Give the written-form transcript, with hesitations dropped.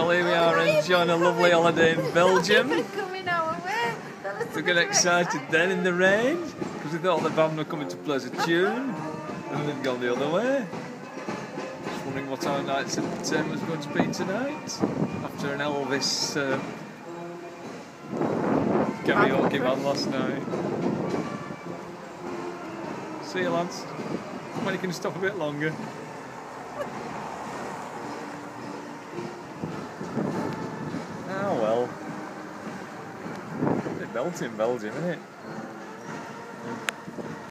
Well, here we are enjoying a lovely holiday in Belgium. Coming our way. We got excited then in the rain because we thought the band were coming to play us a tune and they'd gone the other way. Just wondering what our night's entertainment was going to be tonight after an Elvis karaoke band last night. See you, lads. When you can stop a bit longer. Ah well. They belt in Belgium, isn't it?